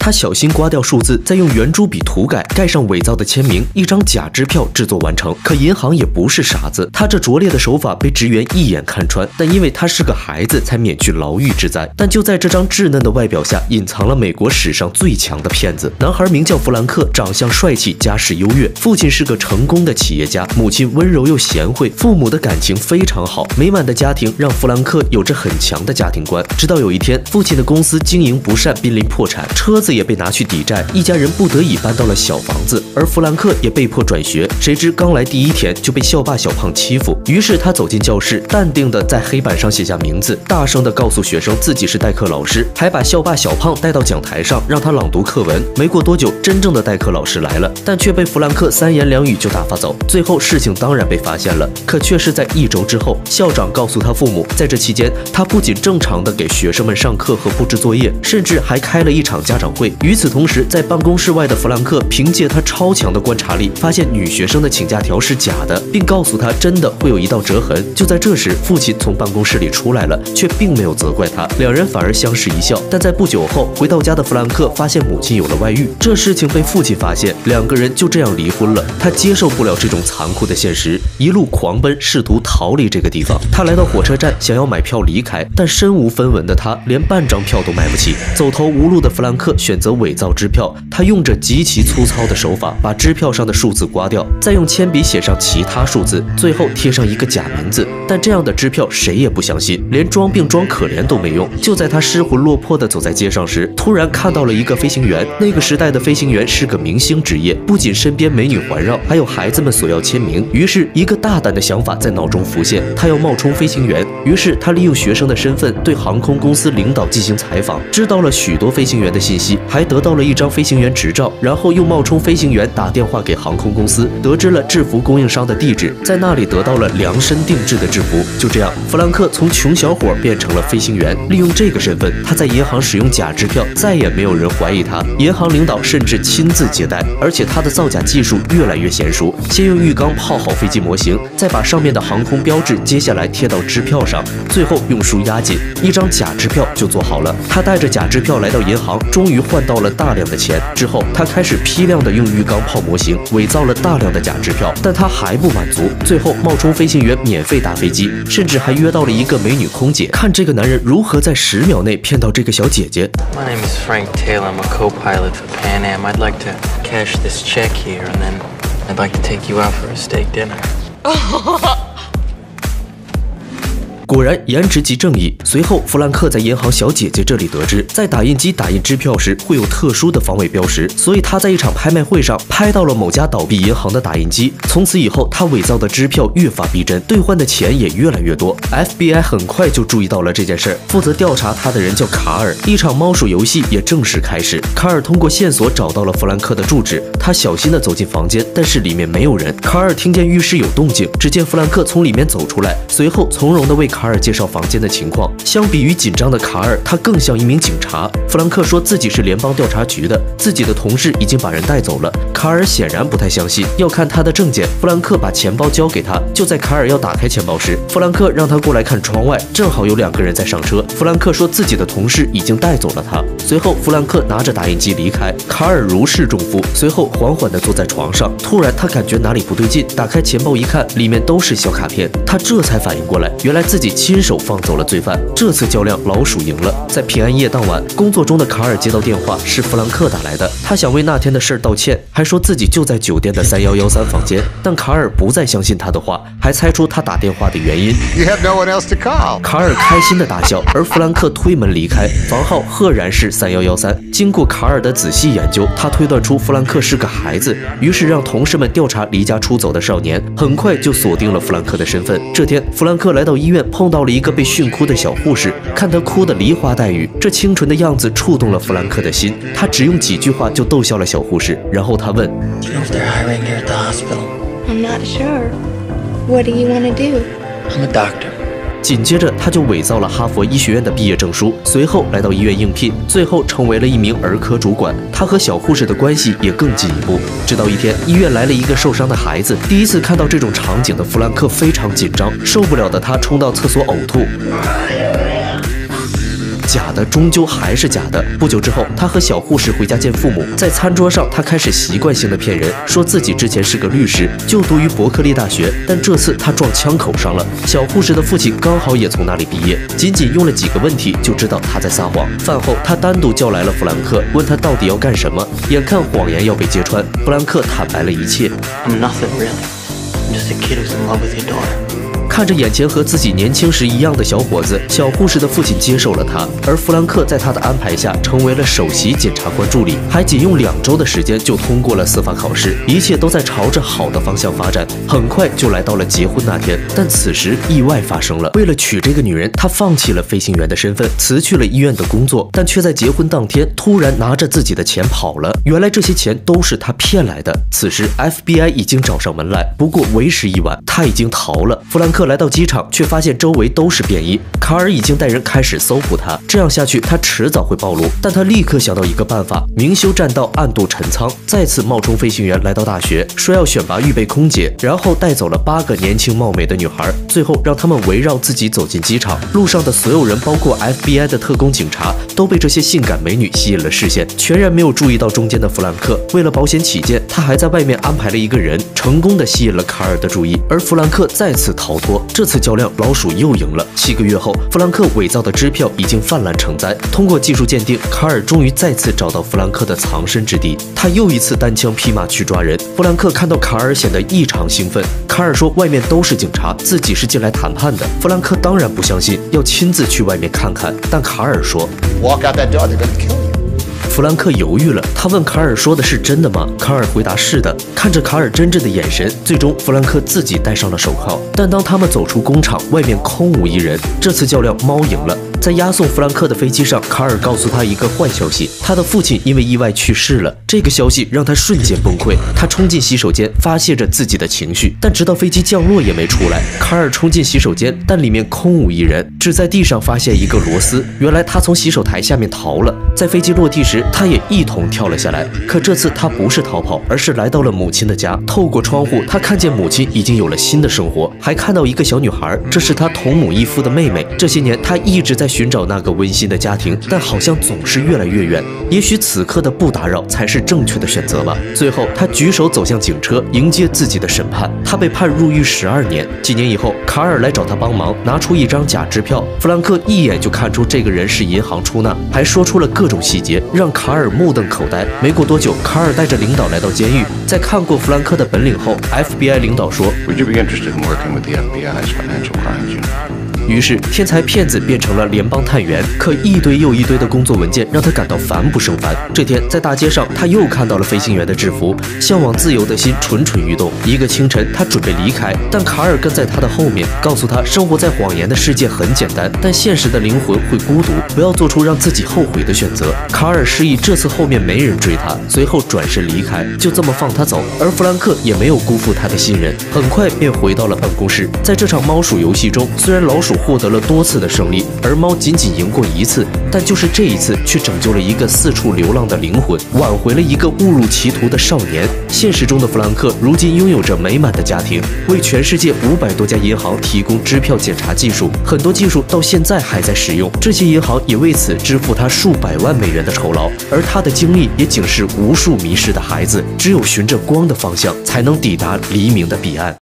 他小心刮掉数字，再用圆珠笔涂改，盖上伪造的签名，一张假支票制作完成。可银行也不是傻子，他这拙劣的手法被职员一眼看穿，但因为他是个孩子，才免去牢狱之灾。但就在这张稚嫩的外表下，隐藏了美国史上最强的骗子。男孩名叫弗兰克，长相帅气，家世优越，父亲是个成功的企业家，母亲温柔又贤惠，父母的感情非常好。美满的家庭让弗兰克有着很强的家庭观。直到有一天，父亲的公司经营不善，濒临破产，车子也被拿去抵债，一家人不得已搬到了小房子，而弗兰克也被迫转学。谁知刚来第一天就被校霸小胖欺负，于是他走进教室，淡定地在黑板上写下名字，大声地告诉学生自己是代课老师，还把校霸小胖带到讲台上让他朗读课文。没过多久，真正的代课老师来了，但却被弗兰克三言两语就打发走。最后事情当然被发现了，可却是在1周之后。校长告诉他父母，在这期间，他不仅正常地给学生们上课和布置作业，甚至还开了一场家长会。与此同时，在办公室外的弗兰克凭借他超强的观察力，发现女学生的请假条是假的，并告诉他真的会有一道折痕。就在这时，父亲从办公室里出来了，却并没有责怪他，两人反而相视一笑。但在不久后，回到家的弗兰克发现母亲有了外遇，这事情被父亲发现，两个人就这样离婚了。他接受不了这种残酷的现实，一路狂奔，试图逃离这个地方。他来到火车站，想要买票离开，但身无分文的他连半张票都买不起。走投无路的弗兰克选择伪造支票，他用着极其粗糙的手法，把支票上的数字刮掉，再用铅笔写上其他数字，最后贴上一个假名字。但这样的支票谁也不相信，连装病装可怜都没用。就在他失魂落魄地走在街上时，突然看到了一个飞行员。那个时代的飞行员是个明星职业，不仅身边美女环绕，还有孩子们索要签名。于是一个大胆的想法在脑中浮现，他要冒充飞行员。于是他利用学生的身份对航空公司领导进行采访，知道了许多飞行员的信息，还得到了一张飞行员执照。然后又冒充飞行员打电话给航空公司，得知了制服供应商的地址，在那里得到了量身定制的制服。就这样，弗兰克从穷小伙变成了飞行员。利用这个身份，他在银行使用假支票，再也没有人怀疑他，银行领导甚至亲自接待。而且他的造假技术越来越娴熟，先用浴缸泡好飞机模型，再把上面的航空标志接下来贴到支票上，最后用书压紧，一张假支票就做好了。他带着假支票来到银行，终于换到了大量的钱。之后他开始批量的用浴缸泡模型，伪造了大量的假支票。但他还不满足，最后冒充飞行员免费搭飞机，甚至还约到了一个美女空姐。看这个男人如何在10秒内骗到这个小姐姐。 My name is Frank Taylor. I'm a co-pilot for Pan Am. I'd like to cash this check here, and then I'd like to take you out for a steak dinner. 果然颜值即正义。随后，弗兰克在银行小姐姐这里得知，在打印机打印支票时会有特殊的防伪标识，所以他在一场拍卖会上拍到了某家倒闭银行的打印机。从此以后，他伪造的支票越发逼真，兑换的钱也越来越多。FBI 很快就注意到了这件事，负责调查他的人叫卡尔。一场猫鼠游戏也正式开始。卡尔通过线索找到了弗兰克的住址，他小心地走进房间，但是里面没有人。卡尔听见浴室有动静，只见弗兰克从里面走出来，随后从容地为卡尔介绍房间的情况。相比于紧张的卡尔，他更像一名警察。弗兰克说自己是联邦调查局的，自己的同事已经把人带走了。卡尔显然不太相信，要看他的证件。弗兰克把钱包交给他，就在卡尔要打开钱包时，弗兰克让他过来看窗外，正好有2个人在上车。弗兰克说自己的同事已经带走了他。随后弗兰克拿着打印机离开，卡尔如释重负，随后缓缓地坐在床上。突然他感觉哪里不对劲，打开钱包一看，里面都是小卡片。他这才反应过来，原来自己亲手放走了罪犯。这次较量老鼠赢了。在平安夜当晚，工作中的卡尔接到电话，是弗兰克打来的。他想为那天的事儿道歉，还说自己就在酒店的3113房间。但卡尔不再相信他的话，还猜出他打电话的原因。 You have no one else to call. 卡尔开心的大笑，而弗兰克推门离开。房号赫然是3113。经过卡尔的仔细研究，他推断出弗兰克是个孩子，于是让同事们调查离家出走的少年，很快就锁定了弗兰克的身份。这天，弗兰克来到医院，碰到了一个被训哭的小护士，看他哭得梨花带雨，这清纯的样子触动了弗兰克的心。他只用几句话就逗笑了小护士，然后他问 Do you know if they're hiring you at the hospital? I'm not sure. What do you want to do? I'm a doctor. 紧接着，他就伪造了哈佛医学院的毕业证书，随后来到医院应聘，最后成为了一名儿科主管。他和小护士的关系也更进一步。直到一天，医院来了一个受伤的孩子，第一次看到这种场景的弗兰克非常紧张，受不了的他冲到厕所呕吐。 假的终究还是假的。不久之后，他和小护士回家见父母，在餐桌上，他开始习惯性的骗人，说自己之前是个律师，就读于伯克利大学，但这次他撞枪口上了。小护士的父亲刚好也从那里毕业，仅仅用了几个问题就知道他在撒谎。饭后，他单独叫来了弗兰克，问他到底要干什么。眼看谎言要被揭穿，弗兰克坦白了一切。 I'm nothing really. I'm just a kid who's in love with your daughter. 看着眼前和自己年轻时一样的小伙子，小护士的父亲接受了他，而弗兰克在他的安排下成为了首席检察官助理，还仅用2周的时间就通过了司法考试，一切都在朝着好的方向发展。很快就来到了结婚那天，但此时意外发生了。为了娶这个女人，他放弃了飞行员的身份，辞去了医院的工作，但却在结婚当天突然拿着自己的钱跑了。原来这些钱都是他骗来的。此时 FBI 已经找上门来，不过为时已晚，他已经逃了。弗兰克来到机场，却发现周围都是便衣，卡尔已经带人开始搜捕他。这样下去，他迟早会暴露。但他立刻想到一个办法，明修栈道，暗度陈仓，再次冒充飞行员来到大学，说要选拔预备空姐，然后带走了8个年轻貌美的女孩，最后让他们围绕自己走进机场。路上的所有人，包括 FBI 的特工警察，都被这些性感美女吸引了视线，全然没有注意到中间的弗兰克。为了保险起见，他还在外面安排了一个人，成功的吸引了卡尔的注意，而弗兰克再次逃脱。这次较量，老鼠又赢了。7个月后，弗兰克伪造的支票已经泛滥成灾。通过技术鉴定，卡尔终于再次找到弗兰克的藏身之地。他又一次单枪匹马去抓人。弗兰克看到卡尔显得异常兴奋。卡尔说外面都是警察，自己是进来谈判的。弗兰克当然不相信，要亲自去外面看看。但卡尔说 Walk out that door, they're gonna kill you. 弗兰克犹豫了，他问卡尔说的是真的吗？卡尔回答是的。看着卡尔真正的眼神，最终弗兰克自己戴上了手铐。但当他们走出工厂，外面空无一人。这次较量，猫赢了。在押送弗兰克的飞机上，卡尔告诉他一个坏消息，他的父亲因为意外去世了。这个消息让他瞬间崩溃，他冲进洗手间发泄着自己的情绪，但直到飞机降落也没出来。卡尔冲进洗手间，但里面空无一人，只在地上发现一个螺丝。原来他从洗手台下面逃了。在飞机落地时，他也一同跳了下来。可这次他不是逃跑，而是来到了母亲的家。透过窗户，他看见母亲已经有了新的生活，还看到一个小女孩，这是他同母异父的妹妹。这些年，他一直在寻找那个温馨的家庭，但好像总是越来越远。也许此刻的不打扰才是正确的选择吧。最后，他举手走向警车，迎接自己的审判。他被判入狱12年。几年以后，卡尔来找他帮忙，拿出一张假支票。弗兰克一眼就看出这个人是银行出纳，还说出了各种细节，让卡尔目瞪口呆。没过多久，卡尔带着领导来到监狱。在看过弗兰克的本领后 ，FBI 领导说 Would you be interested in working with the FBI's Financial Crimes Unit? 于是，天才骗子变成了联邦探员，可一堆又一堆的工作文件让他感到烦不胜烦。这天，在大街上，他又看到了飞行员的制服，向往自由的心蠢蠢欲动。一个清晨，他准备离开，但卡尔跟在他的后面，告诉他，生活在谎言的世界很简单，但现实的灵魂会孤独，不要做出让自己后悔的选择。卡尔示意这次后面没人追他，随后转身离开，就这么放他走。而弗兰克也没有辜负他的信任，很快便回到了办公室。在这场猫鼠游戏中，虽然老鼠获得了多次的胜利，而猫仅仅赢过1次，但就是这一次却拯救了一个四处流浪的灵魂，挽回了一个误入歧途的少年。现实中的弗兰克如今拥有着美满的家庭，为全世界500多家银行提供支票检查技术，很多技术到现在还在使用。这些银行也为此支付他数百万美元的酬劳，而他的经历也警示无数迷失的孩子，只有循着光的方向，才能抵达黎明的彼岸。